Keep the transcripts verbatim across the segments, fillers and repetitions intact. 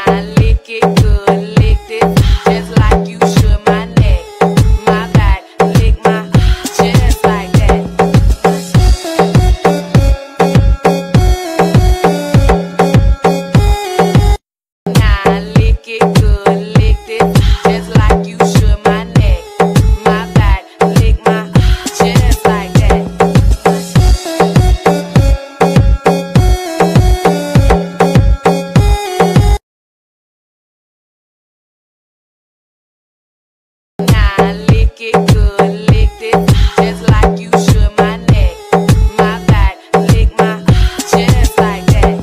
lick it good, lick this just like you should my neck, my back, lick my just like that. Now lick it good, lick this just like you should my neck, my back, lick my just like that. Now lick it good, lick this just like you should my neck, my back, lick my just like that.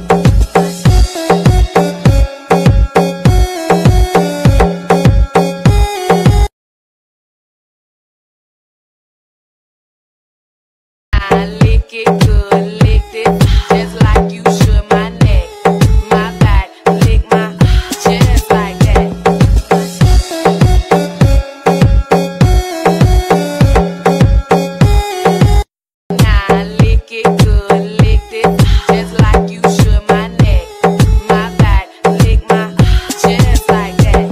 Now lick it good, lick this just like you should my neck, my back, lick my just like that. Now lick it good, lick this just like you should my neck, my back, lick my just like that.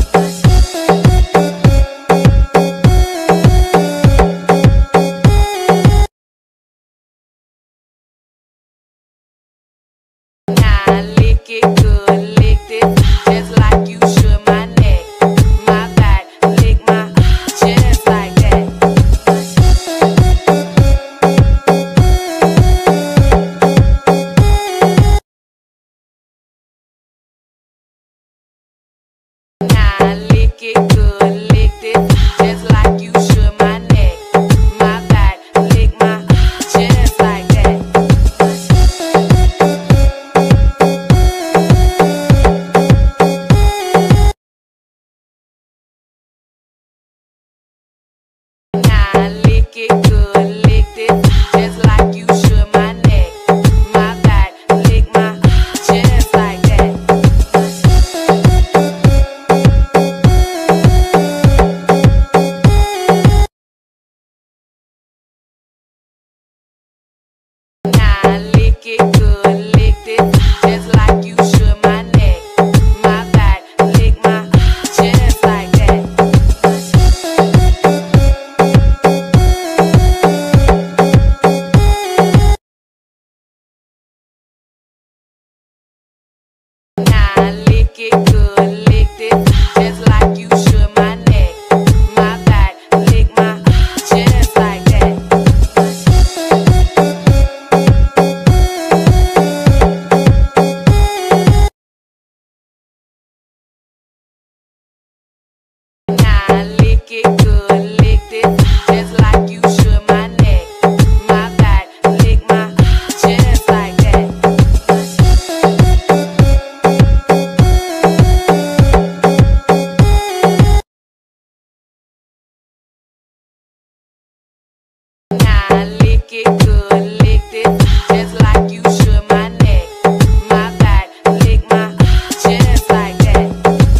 Now lick it good, lick this just like you should my neck, my back, lick my just like that. Now lick it good, lick this just like you should my neck, my back, lick my just like that. Now lick it good, lick this just like you should my neck, my back, lick my just like that. Now lick it good, lick this just like you should my neck, my back, lick my just like that. Now lick it good, lick this just like you should my neck, my back, lick my just like that. Now lick it good, lick this just like you should my neck, my back, lick my just like that. Now lick it good, lick this just like you should my neck, my back, lick my just like that.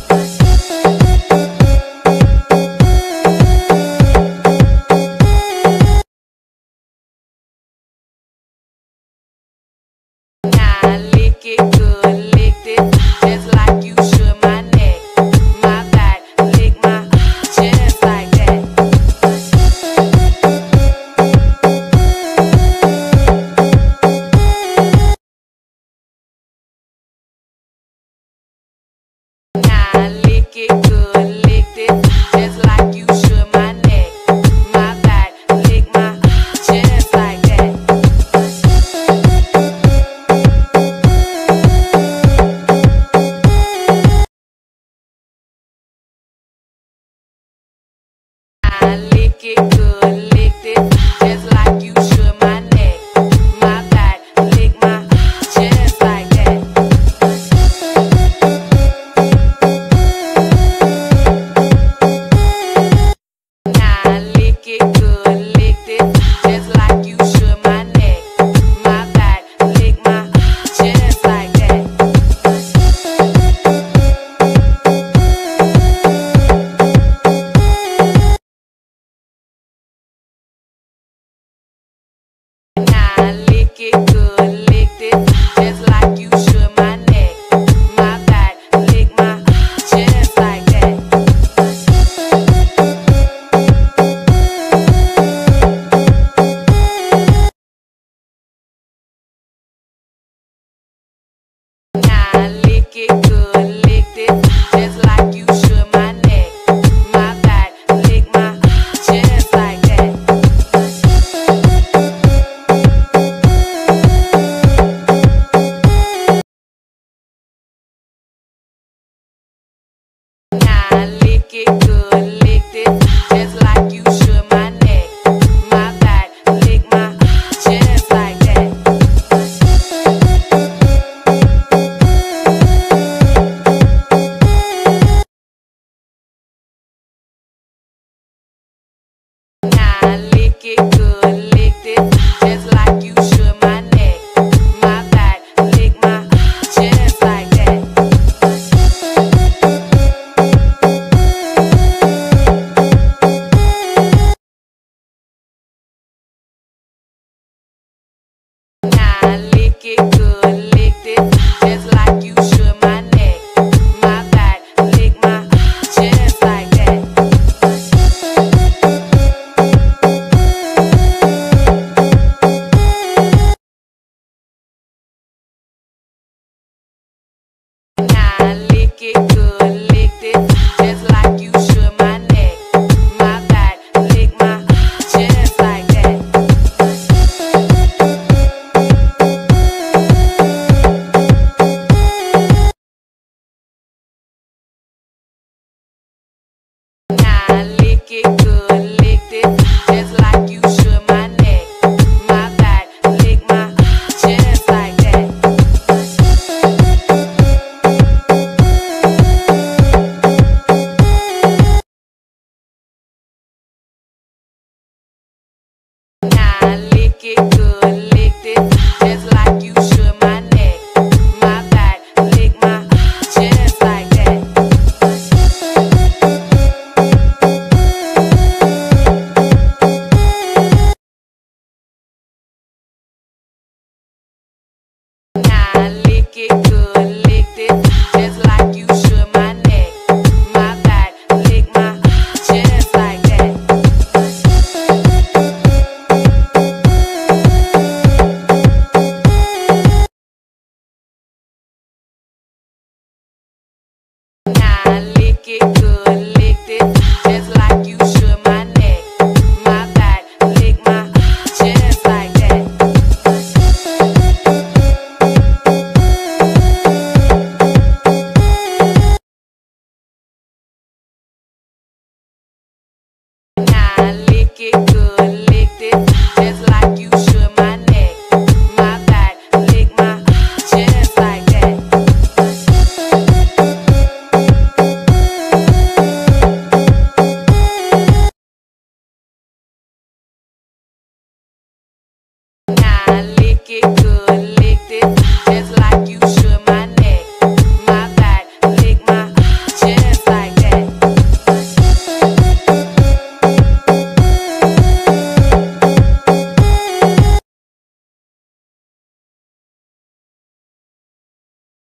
Now lick it good, lick this just like you should my neck, my back, lick my just like that. Now lick it good, lick this just like you should my neck, my back, lick my just like that. Now lick it good, lick this just like you should my neck, my back, lick my just like that. it good, lick this just like you should my neck, my back, lick my just like that. Now lick it good, lick this just like you should my neck, my back, lick my just like that. Now lick it good, lick this just like you should my neck, my back, lick my just like that. Now lick it good, lick this just like you should my neck, my back, lick my just like that. Now lick it good, lick this just like you should my neck, my back, lick my just like that. Now lick it good, lick this just like you should my neck, my back, lick my just like that. Now lick it good, lick this just like you should my neck, my back, lick my just like that. Now lick it good, lick this just like you should my neck, my back, lick my just like that. Now lick it good, lick this just like you should my neck, my back, lick my just like that. Now lick it good, lick this just like you should my neck, my back, lick my just like that. Now lick it